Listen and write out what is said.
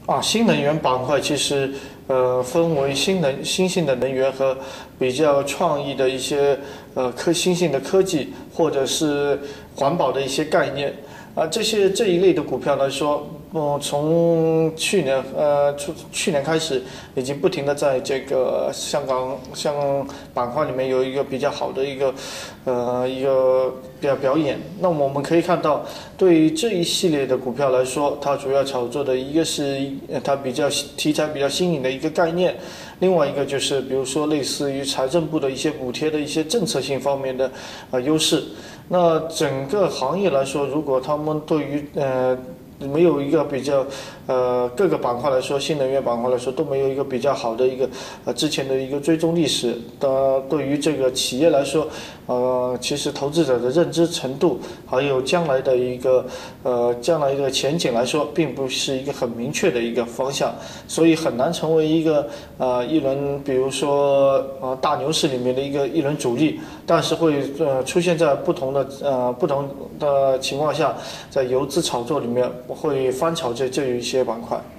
新能源板块其实分为新兴的能源和比较创意的一些新兴的科技或者是环保的一些概念这一类的股票来说，从去年开始，已经不停的在这个香板块里面有一个比较好的一个表演。那么我们可以看到，对于这一系列的股票来说，它主要炒作的一个是它题材比较新颖的一个概念，另外一个就是比如说类似于财政部的一些补贴的一些政策性方面的优势。那整个行业来说，如果他们对于没有一个比较各个板块来说，新能源板块来说都没有一个比较好的一个之前的一个追踪历史的，对于这个企业来说，其实投资者的认知程度还有将来的一个前景来说，并不是一个很明确的一个方向，所以很难成为一个一轮比如说大牛市里面的一轮主力，但是会出现在不同的情况下，在游资炒作里面会翻炒这一些板块。